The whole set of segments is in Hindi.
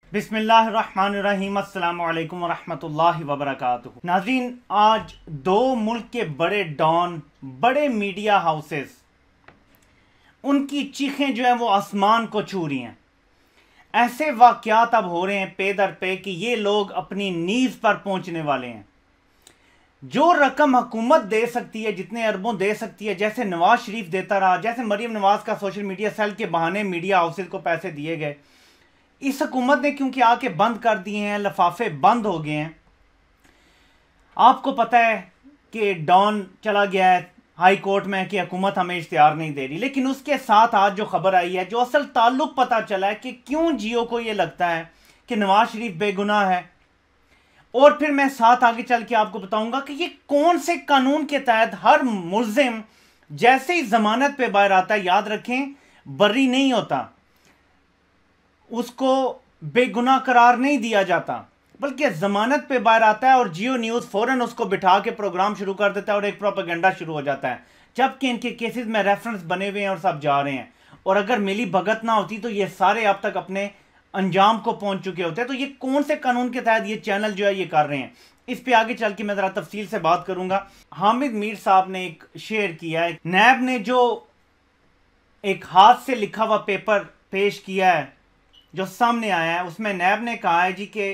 बिस्मिल्लाहिर्रहमानिर्रहीम, अस्सलामु अलैकुम वरहमतुल्लाहि वबरकातुहू। नाज़रीन, आज दो मुल्क के बड़े डॉन, बड़े मीडिया हाउसेस, उनकी चीखें जो है वो आसमान को छू रही हैं। ऐसे वाक़यात अब हो रहे हैं पे दर पे कि ये लोग अपनी नीज़ पर पहुंचने वाले हैं। जो रकम हुकूमत दे सकती है, जितने अरबों दे सकती है, जैसे नवाज शरीफ देता रहा, जैसे मरीम नवाज का सोशल मीडिया सेल के बहाने मीडिया हाउसेस को पैसे दिए गए, इस हुकूमत ने क्योंकि आके बंद कर दिए हैं, लफाफे बंद हो गए हैं। आपको पता है कि डॉन चला गया है हाई कोर्ट में कि हुकूमत हमें इश्तिहार नहीं दे रही, लेकिन उसके साथ आज जो खबर आई है, जो असल ताल्लुक पता चला है कि क्यों जियो को ये लगता है कि नवाज शरीफ बेगुनाह है। और फिर मैं साथ आगे चल के आपको बताऊंगा कि ये कौन से कानून के तहत हर मुल्जिम जैसे ही जमानत पे बाहर आता है, याद रखें, बरी नहीं होता, उसको बेगुनाह करार नहीं दिया जाता, बल्कि जमानत पे बाहर आता है और जियो न्यूज़ फौरन उसको बिठा के प्रोग्राम शुरू कर देता है और एक प्रोपेगेंडा शुरू हो जाता है, जबकि इनके केसेस में रेफरेंस बने हुए हैं और सब जा रहे हैं। और अगर मिली भगत ना होती तो ये सारे अब तक अपने अंजाम को पहुंच चुके होते हैं। तो ये कौन से कानून के तहत ये चैनल जो है ये कर रहे हैं, इस पे आगे चल के मैं ज़रा तफसील से बात करूंगा। हामिद मीर साहब ने एक शेयर किया है, नैब ने जो एक हाथ से लिखा हुआ पेपर पेश किया है जो सामने आया है, उसमें नैब ने कहा है जी कि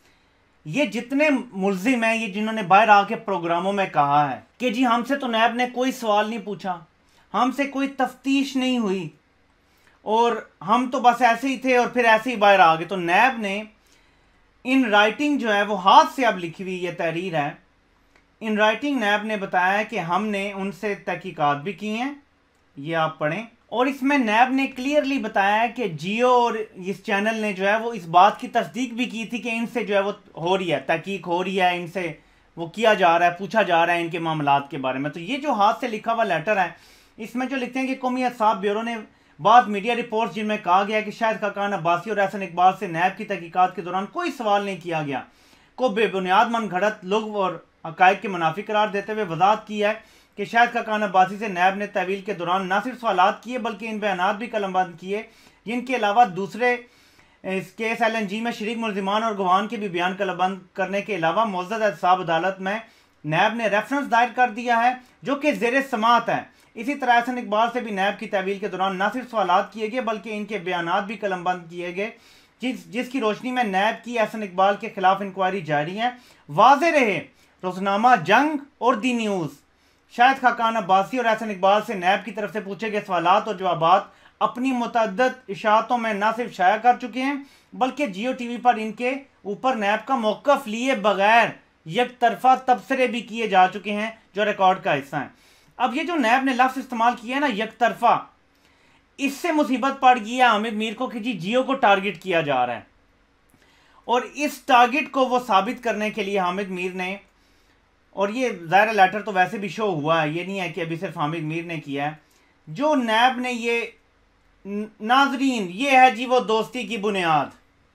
ये जितने मुल्जिम हैं, ये जिन्होंने बाहर आके प्रोग्रामों में कहा है कि जी हमसे तो नैब ने कोई सवाल नहीं पूछा, हमसे कोई तफ्तीश नहीं हुई और हम तो बस ऐसे ही थे और फिर ऐसे ही बाहर आ गए। तो नैब ने इन राइटिंग जो है वो हाथ से अब लिखी हुई ये तहरीर है, इन राइटिंग नैब ने बताया है कि हमने उनसे तहकीकात भी की हैं, ये आप पढ़ें। और इसमें नैब ने क्लियरली बताया है कि जियो और इस चैनल ने जो है वो इस बात की तस्दीक भी की थी कि इनसे जो है वो हो रही है, तहकीक हो रही है, इनसे वो किया जा रहा है, पूछा जा रहा है इनके मामलात के बारे में। तो ये जो हाथ से लिखा हुआ लेटर है, इसमें जो लिखते हैं कि कौमी एहतसाब ब्यूरो ने बाद मीडिया रिपोर्ट्स जिनमें कहा गया कि शाहिद खाकान अब्बासी और एहसन इकबाल से नैब की तहकीकात के दौरान कोई सवाल नहीं किया गया, को बेबुनियाद मनगढ़ंत लोग और हकायक के मुनाफी करार देते हुए वजाहत की है कि शाहिद खाकान अब्बासी से नैब ने तहवील के दौरान न सिर्फ सवालात किए बल्कि इन बयानात भी कलमबंद किए, जिनके अलावा दूसरे इस केस LNG में शरीक मुलजिमान और गवाहान के भी बयान कलमबंद करने के अलावा मुअज़्ज़ज़ एहतसाब अदालत में नैब ने रेफरेंस दायर कर दिया है जो कि ज़ेर समाअत है। इसी तरह एहसन इकबाल से भी नैब की तहवील के दौरान न सिर्फ सवालात किए गए बल्कि इनके बयानात भी कलमबंद किए गए, जिसकी रोशनी में नैब की एहसन इकबाल के खिलाफ इंक्वायरी जारी है। वाज़ेह रहे, रोज़नामा जंग और दी न्यूज़ शाहिद खाकान अब्बासी और एहसन इकबाल से नैब की तरफ से पूछे गए सवालात और जवाबात अपनी मुतअद्दिद इशाअतों में न सिर्फ शाया कर चुके हैं बल्कि जियो टीवी पर इनके ऊपर नैब का मौक़िफ़ लिए बगैर एक तरफा तबसरे भी किए जा चुके हैं जो रिकॉर्ड का हिस्सा है। अब ये जो नैब ने लफ्ज़ इस्तेमाल किया है ना, एक तरफा, इससे मुसीबत पड़ गई है हामिद मीर को कि जी जियो को टारगेट किया जा रहा है। और इस टारगेट को वो साबित करने के लिए हामिद मीर ने, और ये ज़ाहिर लेटर तो वैसे भी शो हुआ है, ये नहीं है कि अभी सिर्फ हामिद मीर ने किया है, जो नैब ने ये नाजरीन, ये है जी वो दोस्ती की बुनियाद।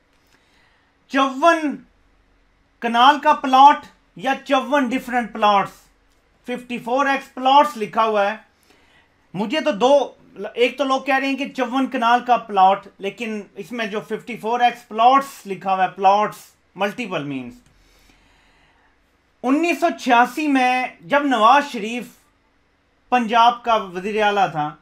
54 कनाल का प्लॉट या 54 डिफरेंट प्लॉट्स, 54x प्लॉट्स लिखा हुआ है। मुझे तो दो, एक तो लोग कह रहे हैं कि 54 कनाल का प्लॉट, लेकिन इसमें जो 54x प्लॉट्स लिखा हुआ है, प्लॉट्स मल्टीपल मीन्स। 1986 में जब नवाज शरीफ पंजाब का वज़ीर आला था,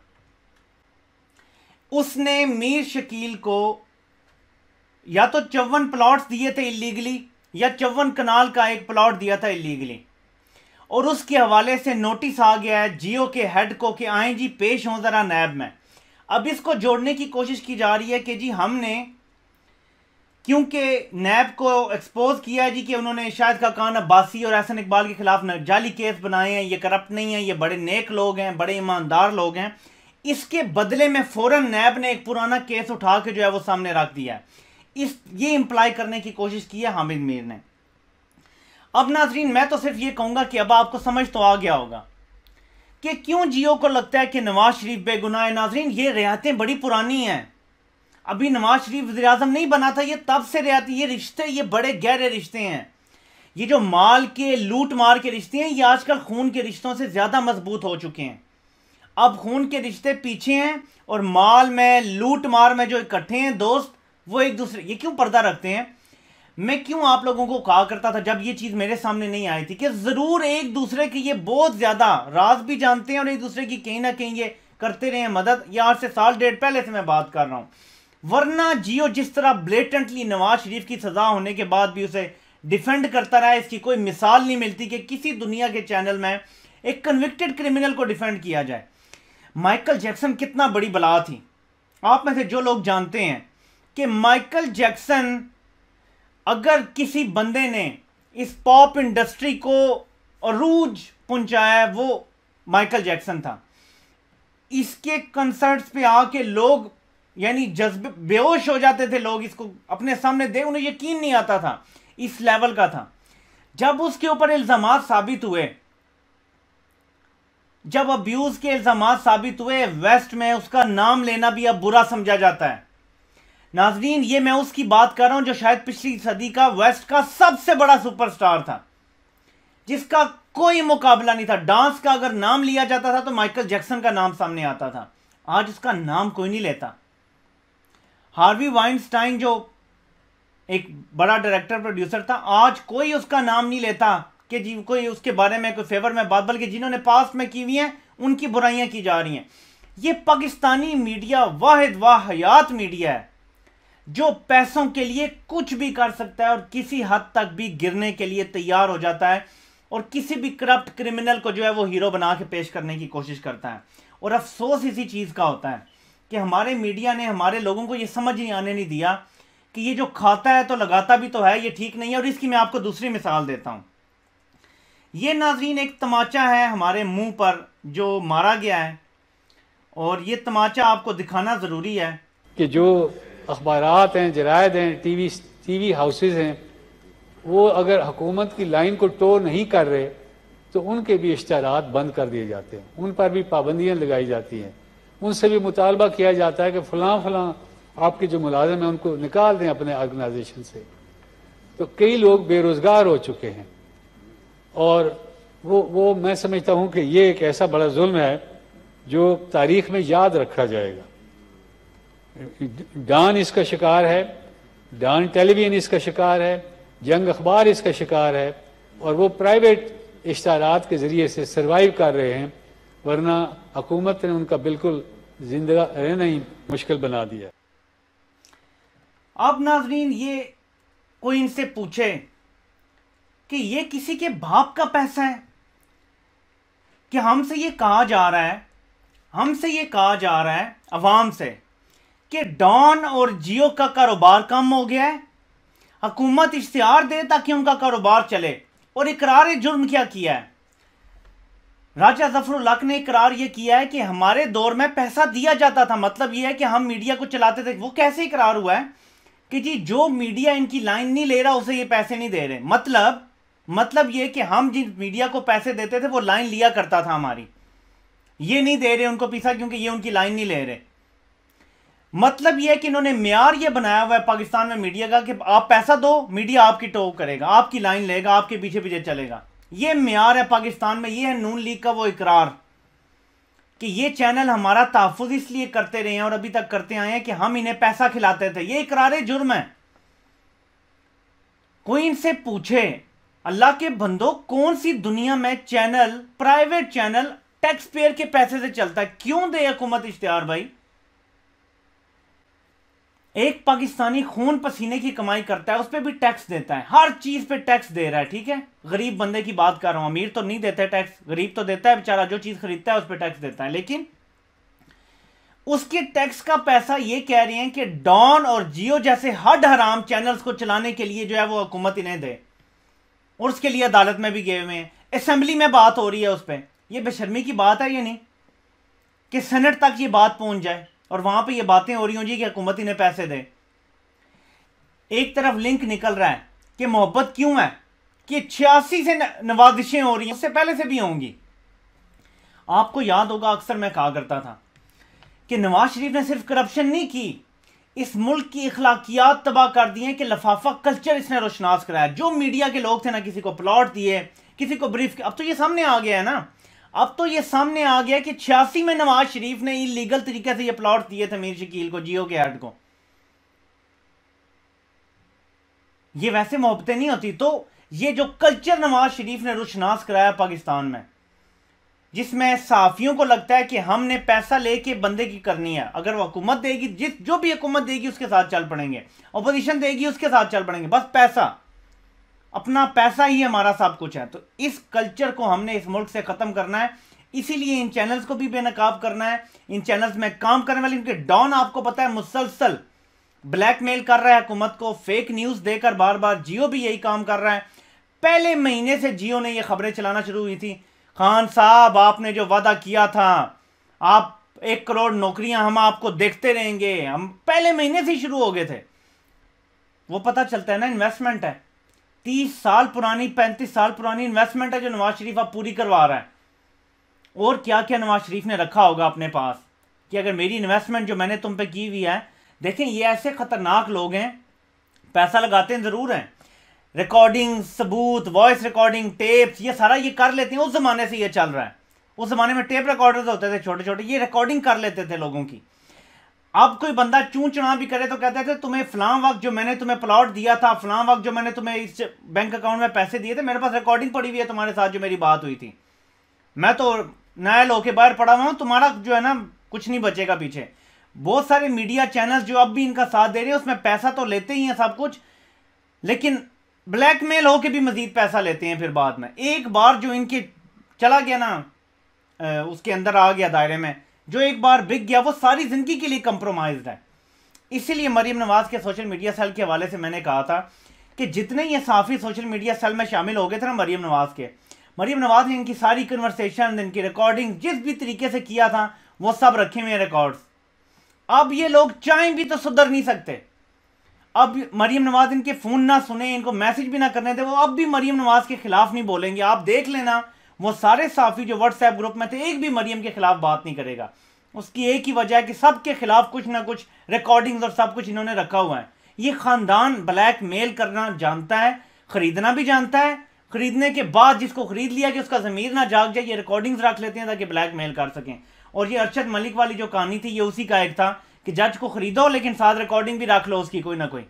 उसने मीर शकील को या तो 54 प्लॉट्स दिए थे इलीगली या 54 कनाल का एक प्लॉट दिया था इलीगली, और उसके हवाले से नोटिस आ गया है जियो के हेड को कि आए जी पेश हों ज़रा नैब में। अब इसको जोड़ने की कोशिश की जा रही है कि जी हमने क्योंकि नैब को एक्सपोज किया है जी कि उन्होंने शाहिद खाकान अब्बासी और एहसन इकबाल के खिलाफ जाली केस बनाए हैं, ये करप्ट नहीं है, ये बड़े नेक लोग हैं, बड़े ईमानदार लोग हैं। इसके बदले में फ़ौरन नैब ने एक पुराना केस उठा के जो है वो सामने रख दिया है। ये इंप्लाई करने की कोशिश की है हामिद मीर ने। अब नाजरीन, मैं तो सिर्फ ये कहूँगा कि अब आपको समझ तो आ गया होगा कि क्यों जियो को लगता है कि नवाज शरीफ बेगुनाह है। नाजरीन, ये रियायतें बड़ी पुरानी हैं, अभी नवाज शरीफ वज़ीर आज़म नहीं बना था, ये तब से रियायती, ये रिश्ते, ये बड़े गहरे रिश्ते हैं। ये जो माल के लूट मार के रिश्ते हैं, ये आजकल खून के रिश्तों से ज़्यादा मजबूत हो चुके हैं। अब खून के रिश्ते पीछे हैं और माल में, लूट मार में जो इकट्ठे हैं दोस्त, वो एक दूसरे, ये क्यों पर्दा रखते हैं? मैं क्यों आप लोगों को कहा करता था जब ये चीज मेरे सामने नहीं आई थी कि जरूर एक दूसरे की ये बहुत ज्यादा राज भी जानते हैं और एक दूसरे की कहीं ना कहीं ये करते रहे मदद। ये आज से साल डेढ़ पहले से मैं बात कर रहा हूं। वरना जियो जिस तरह ब्लेटेंटली नवाज शरीफ की सजा होने के बाद भी उसे डिफेंड करता रहा, इसकी कोई मिसाल नहीं मिलती कि किसी दुनिया के चैनल में एक कन्विक्टेड क्रिमिनल को डिफेंड किया जाए। माइकल जैक्सन कितना बड़ी बला थी। आप में से जो लोग जानते हैं कि माइकल जैक्सन, अगर किसी बंदे ने इस पॉप इंडस्ट्री को अरूज पहुंचाया वो माइकल जैक्सन था। इसके कंसर्ट्स पे आके लोग यानी जज्बे बेहोश हो जाते थे, लोग इसको अपने सामने दे, उन्हें यकीन नहीं आता था, इस लेवल का था। जब उसके ऊपर इल्जामात साबित हुए, जब अब्यूज के इल्जामात साबित हुए, वेस्ट में उसका नाम लेना भी अब बुरा समझा जाता है। नाजरीन, ये मैं उसकी बात कर रहा हूं जो शायद पिछली सदी का वेस्ट का सबसे बड़ा सुपरस्टार था, जिसका कोई मुकाबला नहीं था। डांस का अगर नाम लिया जाता था तो माइकल जैक्सन का नाम सामने आता था। आज उसका नाम कोई नहीं लेता। हार्वी वाइनस्टाइन जो एक बड़ा डायरेक्टर प्रोड्यूसर था, आज कोई उसका नाम नहीं लेता कि जी कोई उसके बारे में कोई फेवर में बात, बल्कि जिन्होंने पास्ट में की हुई हैं उनकी बुराइयां की जा रही हैं। ये पाकिस्तानी मीडिया वाहिद वाहयात मीडिया है जो पैसों के लिए कुछ भी कर सकता है और किसी हद तक भी गिरने के लिए तैयार हो जाता है और किसी भी करप्ट क्रिमिनल को जो है वो हीरो बना के पेश करने की कोशिश करता है। और अफसोस इसी चीज़ का होता है कि हमारे मीडिया ने हमारे लोगों को ये समझ नहीं आने नहीं दिया कि ये जो खाता है तो लगाता भी तो है, ये ठीक नहीं है। और इसकी मैं आपको दूसरी मिसाल देता हूँ। ये नाजरीन एक तमाचा है हमारे मुंह पर जो मारा गया है, और ये तमाचा आपको दिखाना ज़रूरी है कि जो अखबारात हैं, जरायद हैं, टीवी हाउसेस हैं, वो अगर हुकूमत की लाइन को टो नहीं कर रहे तो उनके भी इश्तहारात बंद कर दिए जाते हैं, उन पर भी पाबंदियां लगाई जाती हैं, उनसे भी मुतालबा किया जाता है कि फ़लाँ फ़लाँ आपके जो मुलाजिम हैं उनको निकाल दें अपने ऑर्गेनाइजेशन से। तो कई लोग बेरोज़गार हो चुके हैं और वो मैं समझता हूँ कि ये एक ऐसा बड़ा जुल्म है जो तारीख में याद रखा जाएगा। डॉन इसका शिकार है, डॉन टेलीविजन इसका शिकार है, जंग अखबार इसका शिकार है, और वो प्राइवेट इश्तारात के ज़रिए से सर्वाइव कर रहे हैं, वरना हुकूमत ने उनका बिल्कुल जिंदा रहना ही मुश्किल बना दिया। अब नाजरीन, ये कोई इनसे पूछे कि ये किसी के बाप का पैसा है, कि हमसे ये कहा जा रहा है, हमसे ये कहा जा रहा है अवाम से कि डॉन और जियो का कारोबार कम हो गया है, हुकूमत इश्तिहार दे ताकि उनका कारोबार चले। और इकरार जुर्म क्या किया है? राजा जफरुल हक ने इकरार ये किया है कि हमारे दौर में पैसा दिया जाता था, मतलब ये है कि हम मीडिया को चलाते थे। वो कैसे इकरार हुआ है कि जी जो मीडिया इनकी लाइन नहीं ले रहा उसे ये पैसे नहीं दे रहे। मतलब ये कि हम जिन मीडिया को पैसे देते थे वो लाइन लिया करता था हमारी, ये नहीं दे रहे उनको पैसा क्योंकि ये उनकी लाइन नहीं ले रहे। मतलब ये है कि इन्होंने म्यार ये बनाया हुआ है पाकिस्तान में मीडिया का कि आप पैसा दो, मीडिया आपकी टो करेगा, आपकी लाइन लेगा, आपके पीछे पीछे चलेगा। ये म्यार है पाकिस्तान में। ये है नून लीग का वो इकरार कि ये चैनल हमारा तहफ़्फ़ुज़ इसलिए करते रहे हैं और अभी तक करते आए हैं कि हम इन्हें पैसा खिलाते थे। ये इकरार जुर्म है। कोई इनसे पूछे, अल्लाह के बंदो, कौन सी दुनिया में channel, private channel tax payer के पैसे से चलता है? क्यों दे हुकूमत इश्तिहार भाई? एक पाकिस्तानी खून पसीने की कमाई करता है, उस पर भी टैक्स देता है, हर चीज पे टैक्स दे रहा है, ठीक है। गरीब बंदे की बात कर रहा हूं, अमीर तो नहीं देता टैक्स, गरीब तो देता है बेचारा, जो चीज खरीदता है उस पर टैक्स देता है। लेकिन उसके टैक्स का पैसा ये कह रहे हैं कि डॉन और जियो जैसे हड हराम चैनल्स को चलाने के लिए जो है वो हुकूमत इन्हें दे, और उसके लिए अदालत में भी गए हुए हैं, असेंबली में बात हो रही है उस पर। यह बेशर्मी की बात है ये नहीं कि सेनेट तक ये बात पहुंच जाए और वहां पे ये बातें हो रही हों जी कि हुकूमत इन्हें पैसे दे। एक तरफ लिंक निकल रहा है कि मोहब्बत क्यों है कि 86 से नवाजिशें हो रही हैं, उससे पहले से भी होंगी। आपको याद होगा, अक्सर मैं कहा करता था कि नवाज शरीफ ने सिर्फ करप्शन नहीं की, इस मुल्क की इखलाकियात तबाह कर दी हैं कि लफाफा कल्चर इसने रोशनास कराया। जो मीडिया के लोग थे ना, किसी को प्लॉट दिए, किसी को ब्रीफ, अब तो ये सामने आ गया है ना, अब तो ये सामने आ गया कि 86 में नवाज शरीफ ने इलीगल तरीके से ये प्लॉट दिए थे मीर शकील को, जियो के हेड को। ये वैसे मोहब्बतें नहीं होती। तो ये जो कल्चर नवाज शरीफ ने रुशनास कराया पाकिस्तान में, जिसमें सहाफियों को लगता है कि हमने पैसा लेके बंदे की करनी है, अगर वो हुकूमत देगी, जो भी हुकूमत देगी उसके साथ चल पड़ेंगे, अपोजिशन देगी उसके साथ चल पड़ेंगे, बस पैसा, अपना पैसा ही हमारा सब कुछ है। तो इस कल्चर को हमने इस मुल्क से ख़त्म करना है, इसीलिए इन चैनल्स को भी बेनकाब करना है। इन चैनल्स में काम करने वाले इनके डॉन, आपको पता है, मुसलसल ब्लैकमेल कर रहा है हुकूमत को, फेक न्यूज़ देकर बार बार। जियो भी यही काम कर रहा है। पहले महीने से जियो ने ये खबरें चलाना शुरू हुई थी, खान साहब आपने जो वादा किया था, आप 1 करोड़ नौकरियां हम आपको देखते रहेंगे, हम पहले महीने से ही शुरू हो गए थे। वो पता चलता है ना, इन्वेस्टमेंट है, 30 साल पुरानी, 35 साल पुरानी इन्वेस्टमेंट है जो नवाज शरीफ अब पूरी करवा रहा है। और क्या क्या नवाज शरीफ ने रखा होगा अपने पास कि अगर मेरी इन्वेस्टमेंट जो मैंने तुम पे की हुई है। देखें, ये ऐसे खतरनाक लोग हैं, पैसा लगाते हैं जरूर हैं, रिकॉर्डिंग, सबूत, वॉइस रिकॉर्डिंग, टेप्स, ये सारा ये कर लेते हैं। उस जमाने से ये चल रहा है। उस जमाने में टेप रिकॉर्डर्स होते थे छोटे छोटे, ये रिकॉर्डिंग कर लेते थे लोगों की। अब कोई बंदा चूं चुना भी करे तो कहते थे तुम्हें फलां वक्त जो मैंने तुम्हें प्लॉट दिया था, फलां वक्त जो मैंने तुम्हें इस बैंक अकाउंट में पैसे दिए थे, मेरे पास रिकॉर्डिंग पड़ी हुई है तुम्हारे साथ जो मेरी बात हुई थी, मैं तो नायल होके बाहर पड़ा हुआ हूं, तुम्हारा जो है ना कुछ नहीं बचेगा पीछे। बहुत सारे मीडिया चैनल्स जो अब भी इनका साथ दे रहे हैं, उसमें पैसा तो लेते ही हैं सब कुछ, लेकिन ब्लैकमेल होके भी मजीद पैसा लेते हैं। फिर बाद में एक बार जो इनके चला गया ना, उसके अंदर आ गया दायरे में, जो एक बार बिक गया, वो सारी जिंदगी के लिए कंप्रोमाइज्ड है। इसीलिए मरीम नवाज के सोशल मीडिया सेल के हवाले से मैंने कहा था कि जितने ये साफी सोशल मीडिया सेल में शामिल हो गए थे ना मरीम नवाज ने इनकी सारी कन्वर्सेशन, इनकी रिकॉर्डिंग जिस भी तरीके से किया था, वो सब रखे हुए रिकॉर्ड्स। अब ये लोग चाहें भी तो सुधर नहीं सकते। अब मरीम नवाज इनके फोन ना सुने, इनको मैसेज भी ना करने थे, वो अब भी मरीम नवाज के खिलाफ नहीं बोलेंगे। आप देख लेना, वो सारे साफी जो व्हाट्सएप ग्रुप में थे, एक भी मरीम के खिलाफ बात नहीं करेगा। उसकी एक ही वजह है कि सबके खिलाफ कुछ ना कुछ रिकॉर्डिंग्स और सब कुछ इन्होंने रखा हुआ है। ये खानदान ब्लैकमेल करना जानता है, खरीदना भी जानता है। खरीदने के बाद जिसको खरीद लिया कि उसका ज़मीर ना जाग जाए, ये रिकॉर्डिंग्स रख लेते हैं ताकि ब्लैकमेल कर सकें। और ये अरशद मलिक वाली जो कहानी थी, ये उसी का एक था कि जज को खरीदो लेकिन साथ रिकॉर्डिंग भी रख लो उसकी कोई ना कोई,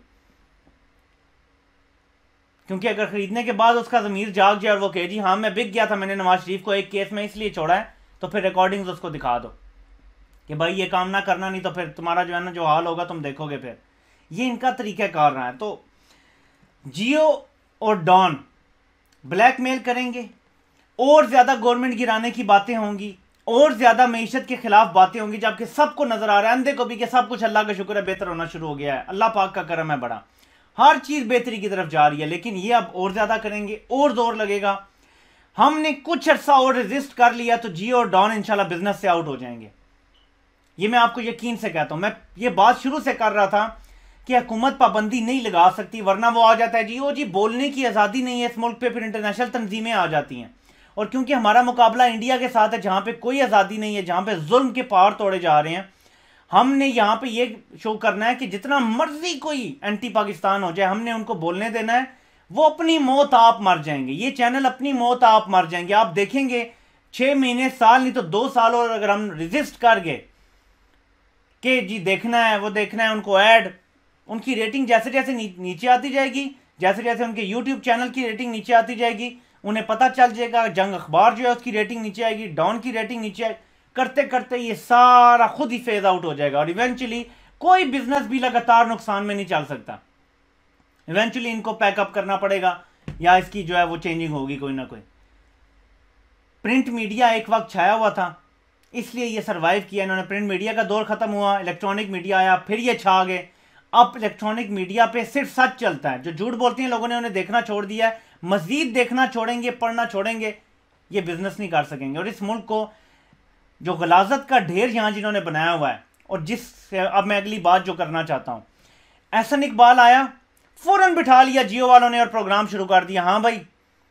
क्योंकि अगर खरीदने के बाद उसका ज़मीर जाग जाए और वो कहे जी हाँ मैं बिक गया था, मैंने नवाज शरीफ को एक केस में इसलिए छोड़ा है, तो फिर रिकॉर्डिंग्स उसको दिखा दो कि भाई ये काम ना करना, नहीं तो फिर तुम्हारा जो है ना जो हाल होगा तुम देखोगे। फिर ये इनका तरीका कार रहा है। तो जियो और डॉन ब्लैकमेल करेंगे, और ज़्यादा गवर्नमेंट गिराने की बातें होंगी, और ज़्यादा मईशत के खिलाफ बातें होंगी, जबकि सबको नज़र आ रहा है, अंधे को भी, कि सब कुछ अल्लाह का शुक्र है बेहतर होना शुरू हो गया है, अल्लाह पाक का करम है बड़ा, हर चीज़ बेहतरी की तरफ जा रही है। लेकिन ये अब और ज़्यादा करेंगे, और जोर लगेगा। हमने कुछ अर्सा और रेजिस्ट कर लिया तो जियो और डॉन इंशाल्लाह बिजनेस से आउट हो जाएंगे। ये मैं आपको यकीन से कहता हूँ। मैं ये बात शुरू से कर रहा था कि हुकूमत पाबंदी नहीं लगा सकती, वरना वो आ जाता है जी, ओ जी बोलने की आज़ादी नहीं है इस मुल्क पे, फिर इंटरनेशनल तंजीमें आ जाती हैं। और क्योंकि हमारा मुकाबला इंडिया के साथ है जहाँ पे कोई आज़ादी नहीं है, जहाँ पे जुल्म के पहाड़ तोड़े जा रहे हैं, हमने यहाँ पे ये शो करना है कि जितना मर्जी कोई एंटी पाकिस्तान हो जाए, हमने उनको बोलने देना है। वो अपनी मौत आप मर जाएंगे, ये चैनल अपनी मौत आप मर जाएंगे। आप देखेंगे 6 महीने, साल, नहीं तो 2 साल और अगर हम रेजिस्ट कर गए कि जी देखना है वो देखना है, उनको ऐड, उनकी रेटिंग जैसे जैसे नीचे आती जाएगी, जैसे जैसे उनके यूट्यूब चैनल की रेटिंग नीचे आती जाएगी, उन्हें पता चल जाएगा। जंग अखबार जो है उसकी रेटिंग नीचे आएगी, डॉन की रेटिंग नीचे आएगी, करते करते ये सारा खुद ही फेज आउट हो जाएगा। और इवेंचुअली कोई बिजनेस भी लगातार नुकसान में नहीं चल सकता। इवेंचुअली इनको पैकअप करना पड़ेगा या इसकी जो है वो चेंजिंग होगी कोई ना कोई। प्रिंट मीडिया एक वक्त छाया हुआ था, इसलिए ये सर्वाइव किया इन्होंने। प्रिंट मीडिया का दौर खत्म हुआ, इलेक्ट्रॉनिक मीडिया आया, फिर ये छा गए। अब इलेक्ट्रॉनिक मीडिया पे सिर्फ सच चलता है, जो झूठ बोलते हैं लोगों ने उन्हें देखना छोड़ दिया है। मजीद देखना छोड़ेंगे, पढ़ना छोड़ेंगे, ये बिजनेस नहीं कर सकेंगे। और इस मुल्क को जो गलाजत का ढेर यहाँ जिन्होंने बनाया हुआ है, और जिस अब मैं अगली बात जो करना चाहता हूँ, एहसन इकबाल आया, फौरन बिठा लिया जियो वालों ने और प्रोग्राम शुरू कर दिया। हाँ भाई,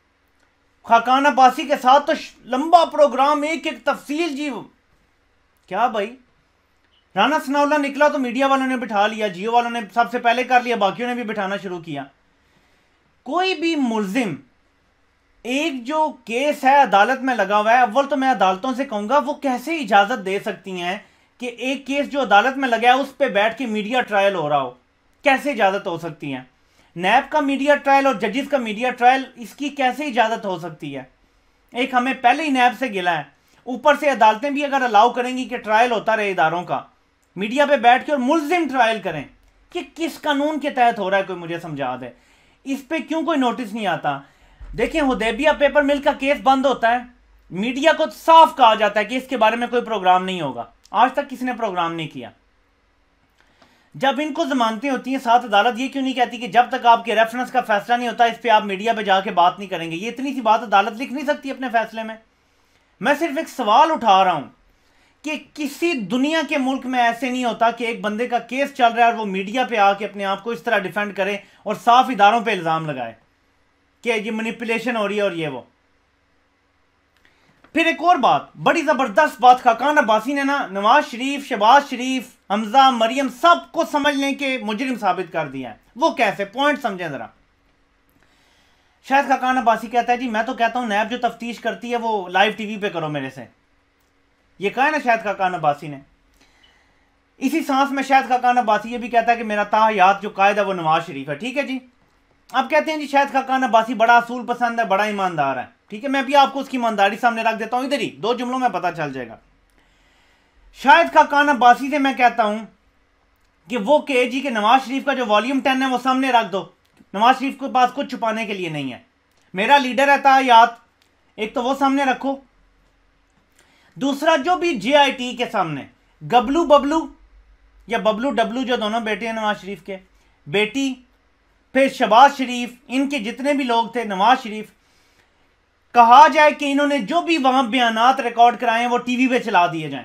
खाकान अब्बासी के साथ तो लंबा प्रोग्राम, एक एक तफसील जी। क्या भाई, राना सनाउल्लाह निकला तो मीडिया वालों ने बिठा लिया, जियो वालों ने सबसे पहले कर लिया, बाकियों ने भी बिठाना शुरू किया। कोई भी मुल्जिम, एक जो केस है अदालत में लगा हुआ है, अव्वल तो मैं अदालतों से कहूंगा वो कैसे इजाजत दे सकती हैं कि एक केस जो अदालत में लगा है उस पर बैठ के मीडिया ट्रायल हो रहा हो, कैसे इजाजत हो सकती है? नैब का मीडिया ट्रायल और जजेस का मीडिया ट्रायल, इसकी कैसे इजाज़त हो सकती है? एक हमें पहले ही नैब से गिला है, ऊपर से अदालतें भी अगर अलाउ करेंगी कि ट्रायल होता रहे इदारों का, मीडिया पे बैठ के और मुल्जिम ट्रायल करें, कि किस कानून के तहत हो रहा है, कोई मुझे समझा दे। इस पे क्यों कोई नोटिस नहीं आता? देखिए, हुदैबिया पेपर मिल का केस बंद होता है, मीडिया को साफ कहा जाता है कि इसके बारे में कोई प्रोग्राम नहीं होगा। आज तक किसी ने प्रोग्राम नहीं किया। जब इनको जमानतें होती हैं, साथ अदालत ये क्यों नहीं कहती कि जब तक आपके रेफरेंस का फैसला नहीं होता इस पे आप मीडिया पे जाके बात नहीं करेंगे? ये इतनी सी बात अदालत लिख नहीं सकती अपने फैसले में? मैं सिर्फ एक सवाल उठा रहा हूं कि किसी दुनिया के मुल्क में ऐसे नहीं होता कि एक बंदे का केस चल रहा है और वो मीडिया पे आके अपने आप को इस तरह डिफेंड करे और साफ इदारों पे इल्जाम लगाए कि ये मैनिपुलेशन हो रही है और ये वो। फिर एक और बात, बड़ी जबरदस्त बात, खाकान अब्बासी ने ना नवाज शरीफ, शहबाज शरीफ, हमजा, मरियम सबको समझने के मुजरिम साबित कर दिया है। वो कैसे? पॉइंट समझें जरा। शायद खाकान अब्बासी कहता है जी मैं तो कहता हूं नैब जो तफ्तीश करती है वो लाइव टीवी पे करो मेरे से। ये कहा है ना शायद खाकान अब्बासी ने। इसी सांस में शायद खाकान अब्बासी ये भी कहता है कि मेरा ताहयात जो कायद है वो नवाज शरीफ है। ठीक है जी। अब कहते हैं जी शायद खाकान अब्बासी बड़ा असूल पसंद है, बड़ा ईमानदार है। ठीक है, मैं भी आपको उसकी ईमानदारी सामने रख देता हूं, इधर ही 2 जुमलों में पता चल जाएगा। शायद खाकान अब्बासी से मैं कहता हूं कि वो कहे जी कि नवाज शरीफ का जो वॉल्यूम 10 है वो सामने रख दो, नवाज शरीफ के पास कुछ छुपाने के लिए नहीं है, मेरा लीडर है ताहयात, एक तो वो सामने रखो। दूसरा, जो भी JIT के सामने गबलू बबलू या बबलू डबलू, जो दोनों बेटे हैं नवाज शरीफ के, बेटी, फिर शहबाज शरीफ, इनके जितने भी लोग थे, नवाज शरीफ, कहा जाए कि इन्होंने जो भी वहां बयानात रिकॉर्ड कराए हैं वो टीवी पे चला दिए जाएं।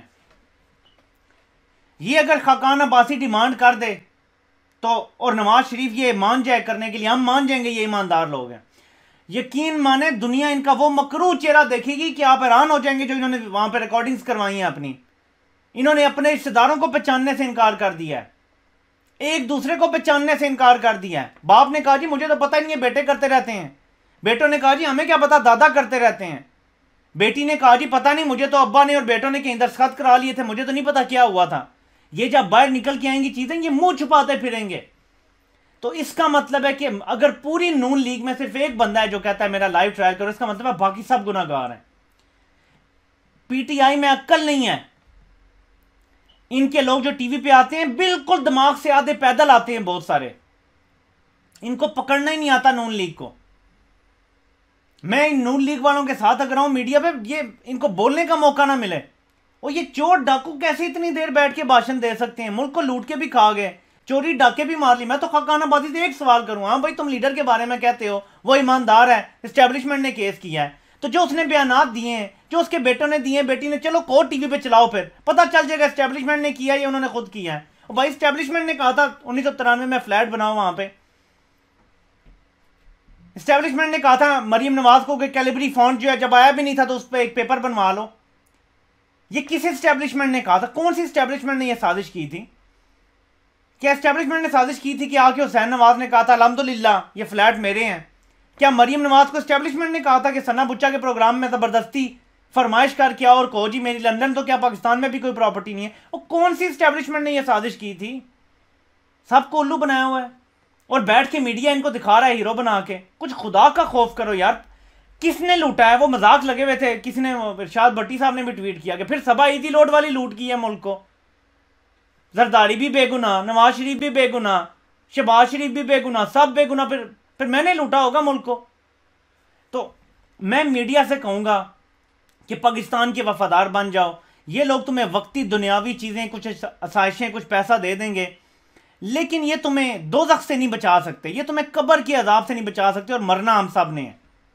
ये अगर खाकान अब्बासी डिमांड कर दे तो, और नवाज शरीफ ये मान जाए करने के लिए, हम मान जाएंगे, ये ईमानदार लोग हैं, यकीन माने दुनिया इनका वो मकरू चेहरा देखेगी कि आप हैरान हो जाएंगे। जो इन्होंने वहां पर रिकॉर्डिंग्स करवाई हैं अपनी, इन्होंने अपने रिश्तेदारों को पहचानने से इनकार कर दिया है, एक दूसरे को पहचानने से इनकार कर दिया है। बाप ने कहा जी मुझे तो पता ही नहीं है, बेटे करते रहते हैं। बेटों ने कहा जी हमें क्या पता, दादा करते रहते हैं। बेटी ने कहा जी पता नहीं, मुझे तो अब्बा ने और बेटों ने कहीं दस्तखत करा लिए थे, मुझे तो नहीं पता क्या हुआ था। ये जब बाहर निकल के आएंगी चीजें, ये मुंह छुपाते फिरेंगे। तो इसका मतलब है कि अगर पूरी नून लीग में सिर्फ एक बंदा है जो कहता है मेरा लाइव ट्रायल करो, इसका मतलब है बाकी सब गुनाहगार हैं। PTI में अक्ल नहीं है। इनके लोग जो टीवी पे आते हैं बिल्कुल दिमाग से आधे पैदल आते हैं, बहुत सारे, इनको पकड़ना ही नहीं आता नून लीग को। मैं इन नून लीग वालों के साथ अगर आऊं मीडिया पे, ये इनको बोलने का मौका ना मिले। और ये चोर डाकू कैसे इतनी देर बैठ के भाषण दे सकते हैं? मुल्क को लूट के भी खा गए, चोरी डाके भी मार ली। मैं तो खाकान अब्बासी से एक सवाल करूंगा, हाँ भाई तुम लीडर के बारे में कहते हो वो ईमानदार है, एस्टेब्लिशमेंट ने केस किया है, तो जो उसने बयानात दिए हैं, जो उसके बेटों ने दिए, बेटी ने, चलो कोर्ट टीवी पे चलाओ, फिर पता चल जाएगा एस्टेब्लिशमेंट ने किया या उन्होंने खुद किया है। और भाई एस्टेब्लिशमेंट ने कहा था 1993 में फ्लैट बनाओ वहां पे, एस्टेब्लिशमेंट ने कहा था मरियम नवाज को कि कैलिबरी फॉन्ट जो है जब आया भी नहीं था तो उस पर एक पेपर बनवा लो। ये किस एस्टेब्लिशमेंट ने कहा था? कौन सी एस्टेब्लिशमेंट ने यह साजिश की थी? क्या एस्टेब्लिशमेंट ने साजिश की थी कि आके हुसैन नवाज ने कहा था अल्हम्दुलिल्लाह ये फ्लैट मेरे हैं? क्या मरियम नवाज को एस्टेब्लिशमेंट ने कहा था कि सना बुच्चा के प्रोग्राम में जबरदस्ती फरमाइश करके आओ और कहो जी मेरी लंदन, तो क्या पाकिस्तान में भी कोई प्रॉपर्टी नहीं है? और कौन सी एस्टेब्लिशमेंट ने यह साजिश की थी? सबको उल्लू बनाया हुआ है और बैठ के मीडिया इनको दिखा रहा है हीरो बना के। कुछ खुदा का खौफ करो यार। किसने लूटा है? वो मजाक लगे हुए थे, किसी ने, इरशाद भट्टी साहब ने भी ट्वीट किया कि फिर सबा ईदी लोड वाली लूट की है मुल्क को। जरदारी भी बेगुनाह, नवाज शरीफ भी बेगुनाह, शहबाज शरीफ भी बेगुनाह, सब बेगुनाह, फिर मैंने लूटा होगा मुल्क को। तो मैं मीडिया से कहूंगा कि पाकिस्तान के वफादार बन जाओ। ये लोग तुम्हें वक्ती दुनियावी चीजें, कुछ आसाइशें, कुछ पैसा दे देंगे, लेकिन ये तुम्हें दोज़ख से नहीं बचा सकते, ये तुम्हें कब्र के अजाब से नहीं बचा सकते। और मरना हम सब ने है।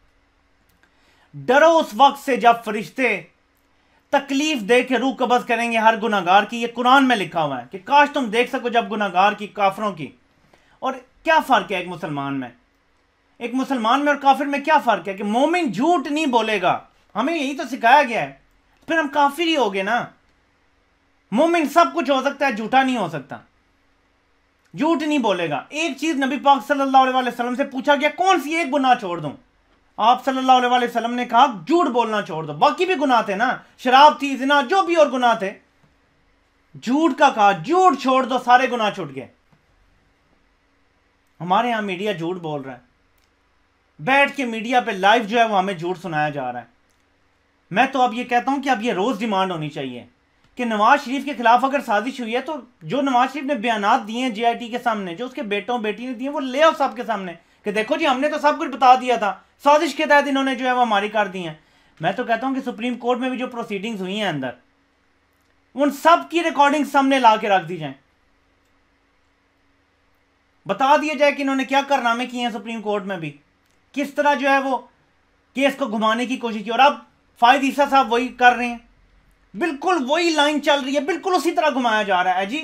डरो उस वक्त से जब फरिश्ते तकलीफ दे के रूह कब्ज करेंगे हर गुनाहगार की। ये कुरान में लिखा हुआ है कि काश तुम देख सको जब गुनाहगार की, काफिरों की। और क्या फर्क है एक मुसलमान में, एक मुसलमान में और काफिर में क्या फर्क है? कि मोमिन झूठ नहीं बोलेगा, हमें यही तो सिखाया गया है, फिर हम काफिर ही हो गए ना। मोमिन सब कुछ हो सकता है, झूठा नहीं हो सकता, झूठ नहीं बोलेगा। एक चीज नबी पाक सल्लल्लाहु अलैहि वसल्लम से पूछा गया कौन सी एक गुनाह छोड़ दूं? आप सल्लल्लाहु अलैहि वसल्लम ने कहा झूठ बोलना छोड़ दो। बाकी भी गुनाह थे ना, शराब थी, जिना, जो भी और गुनाह थे, झूठ का कहा झूठ छोड़ दो, सारे गुनाह छूट गए। हमारे यहाँ मीडिया झूठ बोल रहा है, बैठ के मीडिया पे लाइव जो है वो हमें झूठ सुनाया जा रहा है। मैं तो अब ये कहता हूं कि अब ये रोज डिमांड होनी चाहिए कि नवाज शरीफ के खिलाफ अगर साजिश हुई है तो जो नवाज शरीफ ने बयानात दिए हैं JIT के सामने, जो उसके बेटों बेटी ने दिए, वो ले आओ सबके सामने कि देखो जी हमने तो सब कुछ बता दिया था, साजिश के तहत इन्होंने जो है वो हमारी कर दी है। मैं तो कहता हूं कि सुप्रीम कोर्ट में भी जो प्रोसीडिंग्स हुई हैं अंदर, उन सब की रिकॉर्डिंग सामने ला के रख दी जाए, बता दिया जाए कि इन्होंने क्या कारनामे किए हैं सुप्रीम कोर्ट में भी, किस तरह जो है वो केस को घुमाने की कोशिश की। और अब फायद ईसा साहब वही कर रहे हैं, बिल्कुल वही लाइन चल रही है, बिल्कुल उसी तरह घुमाया जा रहा है। जी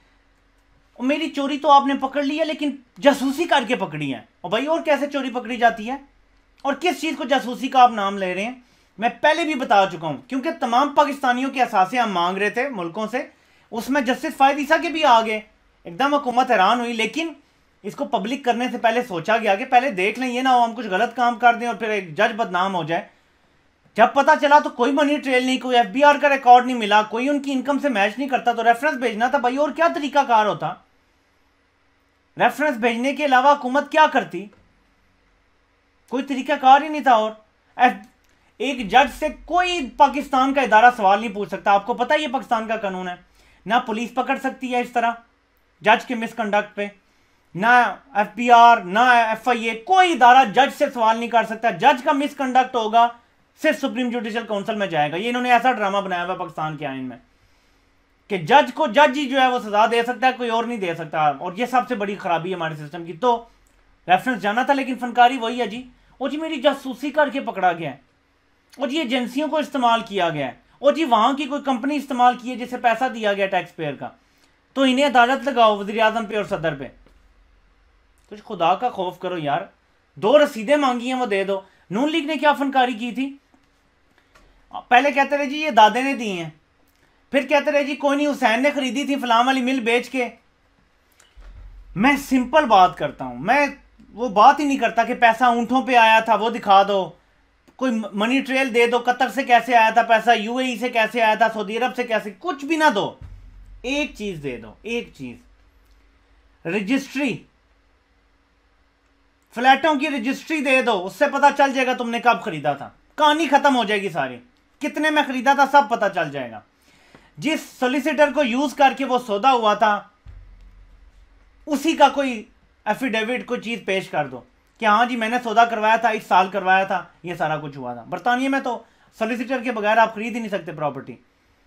मेरी चोरी तो आपने पकड़ ली है, लेकिन जासूसी करके पकड़ी है। और भाई और कैसे चोरी पकड़ी जाती है और किस चीज को जासूसी का आप नाम ले रहे हैं, मैं पहले भी बता चुका हूं। क्योंकि तमाम पाकिस्तानियों के असासे हम मांग रहे थे मुल्कों से, उसमें जस्टिस फायद ईसा के भी आ गए, एकदम हुकूमत हैरान हुई। लेकिन इसको पब्लिक करने से पहले सोचा गया कि पहले देख लें, ये ना हो हम कुछ गलत काम कर दें और फिर एक जज बदनाम हो जाए। जब पता चला तो कोई मनी ट्रेल नहीं, कोई FBR का रिकॉर्ड नहीं मिला, कोई उनकी इनकम से मैच नहीं करता, तो रेफरेंस भेजना था भाई। और क्या तरीकाकार होता, रेफरेंस भेजने के अलावा हुकूमत क्या करती, कोई तरीकाकार ही नहीं था। और एक जज से कोई पाकिस्तान का इदारा सवाल नहीं पूछ सकता। आपको पता है ये पाकिस्तान का कानून है, ना पुलिस पकड़ सकती है इस तरह जज के मिसकंडक्ट पे, ना FBR ना FIA, कोई इदारा जज से सवाल नहीं कर सकता। जज का मिसकंडक्ट होगा सिर्फ सुप्रीम जुडिशल काउंसिल में जाएगा। ये इन्होंने ऐसा ड्रामा बनाया हुआ पाकिस्तान के आइन में कि जज को जज ही जो है वो सजा दे सकता है, कोई और नहीं दे सकता। और ये सबसे बड़ी खराबी है हमारे सिस्टम की। तो रेफरेंस जाना था, लेकिन फनकारी वही है जी, और जी मेरी जासूसी करके पकड़ा गया है, और जी एजेंसियों को इस्तेमाल किया गया है, और जी वहां की कोई कंपनी इस्तेमाल की है जिसे पैसा दिया गया टैक्स पेयर का, तो इन्हें अदालत लगाओ वज़ीर आज़म पे और सदर पे। कुछ खुदा का खौफ करो यार। 2 रसीदें मांगी हैं वो दे दो। नून लीग ने क्या फनकारी की थी, पहले कहते रहे जी ये दादे ने दी हैं, फिर कहते रहे जी कोई नहीं हुसैन ने खरीदी थी फलां वाली मिल बेच के। मैं सिंपल बात करता हूं, मैं वो बात ही नहीं करता कि पैसा ऊंटों पे आया था वो दिखा दो, कोई मनी ट्रेल दे दो, कतर से कैसे आया था पैसा, UAE से कैसे आया था, सऊदी अरब से कैसे, कुछ भी ना दो, एक चीज दे दो, एक चीज, रजिस्ट्री, फ्लैटों की रजिस्ट्री दे दो, उससे पता चल जाएगा तुमने कब खरीदा था, कहानी खत्म हो जाएगी सारी, कितने में खरीदा था सब पता चल जाएगा। जिस सोलिसिटर को यूज करके वो सौदा हुआ था उसी का कोई एफिडेविट कोई चीज पेश कर दो कि हाँ जी मैंने सौदा करवाया था, इस साल करवाया था, ये सारा कुछ हुआ था। बरतानिया में तो सोलिसिटर के बगैर आप खरीद ही नहीं सकते प्रॉपर्टी।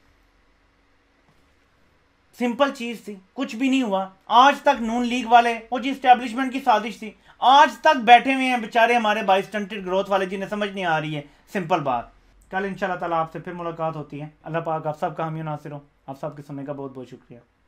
सिंपल चीज थी, कुछ भी नहीं हुआ। आज तक नून लीग वाले और जी स्टैब्लिशमेंट की साजिश थी, आज तक बैठे हुए हैं बेचारे हमारे भाई स्टंटेड ग्रोथ वाले, जिन्हें समझ नहीं आ रही है सिंपल बात। कल इंशाल्लाह ताला आपसे फिर मुलाकात होती है। अल्लाह पाक आप सबका हामी नासिर हो। आप सबके समय का बहुत बहुत शुक्रिया।